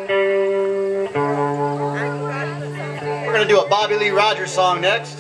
We're going to do a Bobby Lee Rogers song next.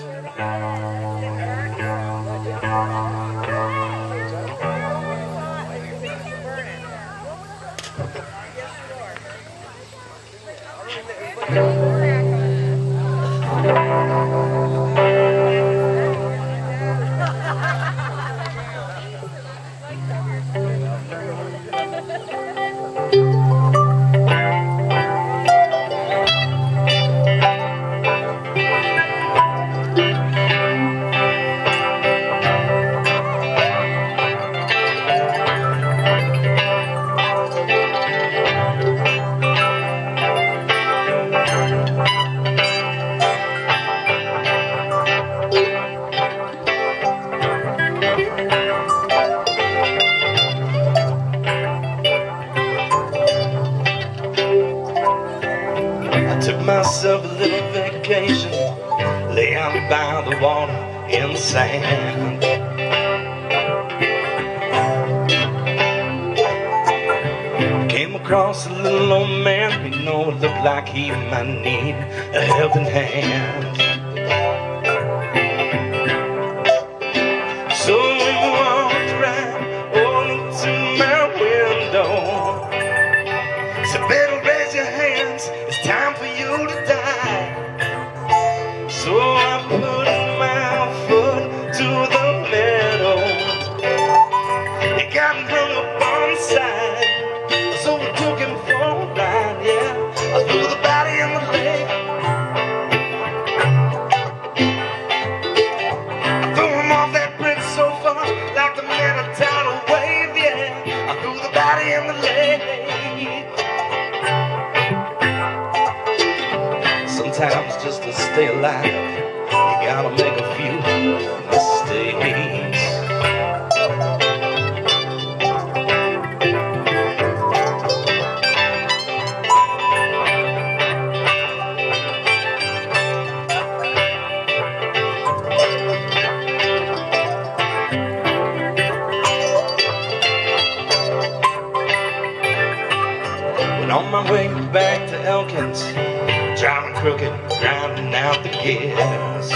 Myself a little vacation, lay out by the water in the sand. Came across a little old man, you know, it looked like he might need a helping hand. So we walked right into my window. So better raise your hands, it's time for you to die. So I put my foot to the meadow. It got hung up on the side, so we took him for a ride, yeah. I threw the body in the lake. I threw him off that bridge so far, like the man a tidal wave, yeah. I threw the body in the lake. Sometimes just to stay alive, you gotta make a few mistakes. When on my way back to Elkins, driving crooked, grinding out the gears.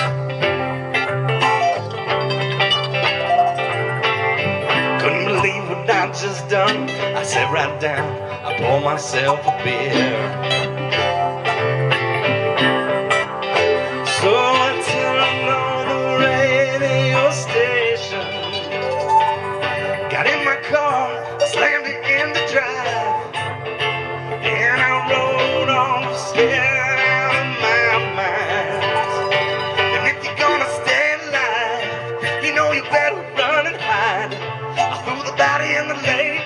Couldn't believe what I'd just done. I sat right down, I poured myself a beer. So I turned on the radio station, got in my car, slammed it in the drive, and I rode off scared. You better run and hide. I threw the body in the lake.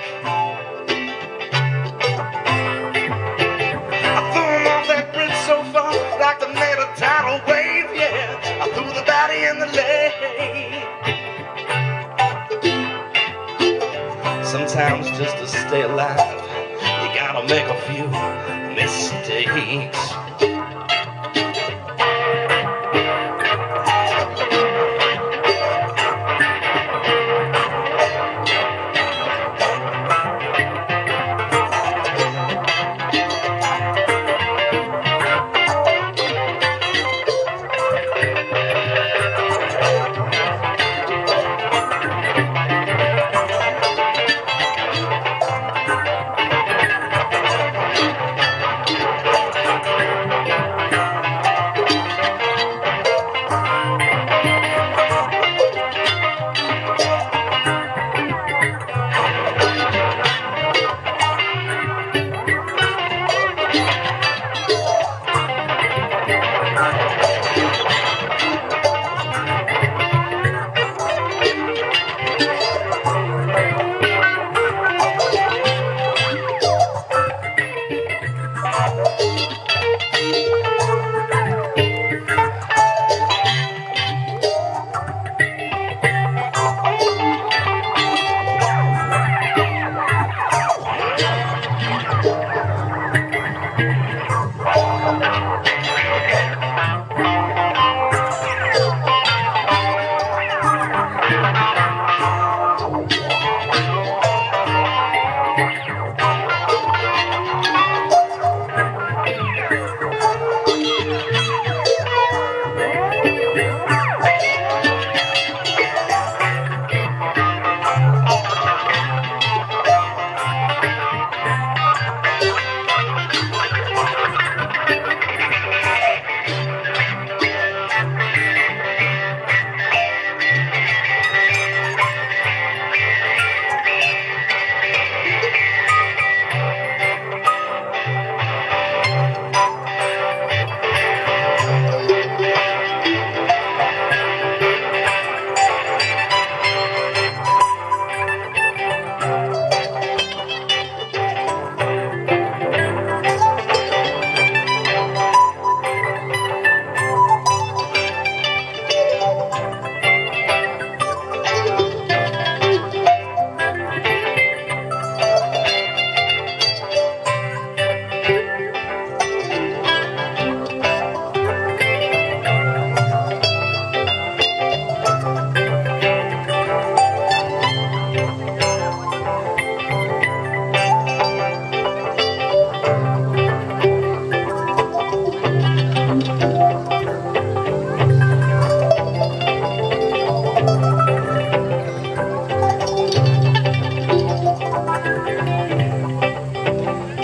I threw him off that bridge so far, like the made a tidal wave, yeah. I threw the body in the lake. Sometimes just to stay alive, you gotta make a few mistakes.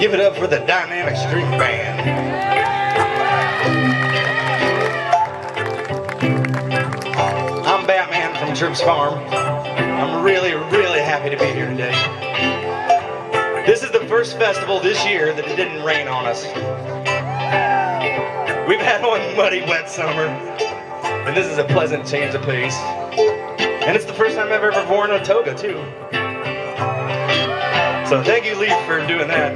Give it up for the Dynamic String Band. I'm Batman from Tripp's Farm. I'm really, really happy to be here today. This is the first festival this year that it didn't rain on us. We've had one muddy, wet summer, and this is a pleasant change of pace. And it's the first time I've ever worn a toga, too. So thank you, Leaf, for doing that.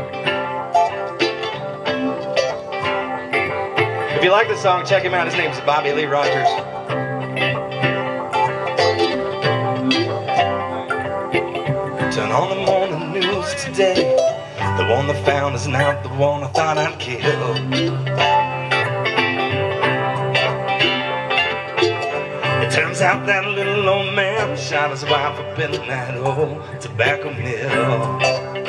If you like the song, check him out. His name's Bobby Lee Rogers. Turn on the morning news today. The one they found is not the one I thought I'd kill. It turns out that little old man shot his wife up in that old tobacco mill.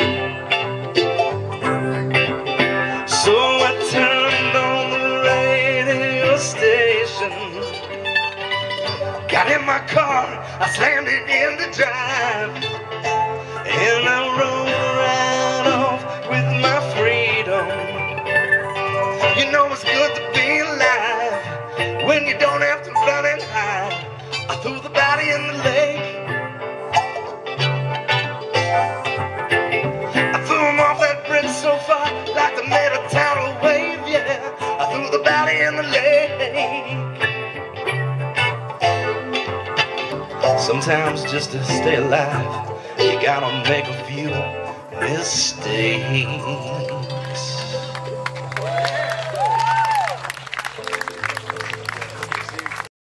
So I turned on the radio station, got in my car, I slammed it in the drive, and I rode right off with my freedom. You know it's good to be alive when you don't have to run and hide. I threw the body in the lake, I threw him off that bridge so far like they made a tidal wave, yeah. I threw the body in the lake. Sometimes just to stay alive, you gotta make a few mistakes.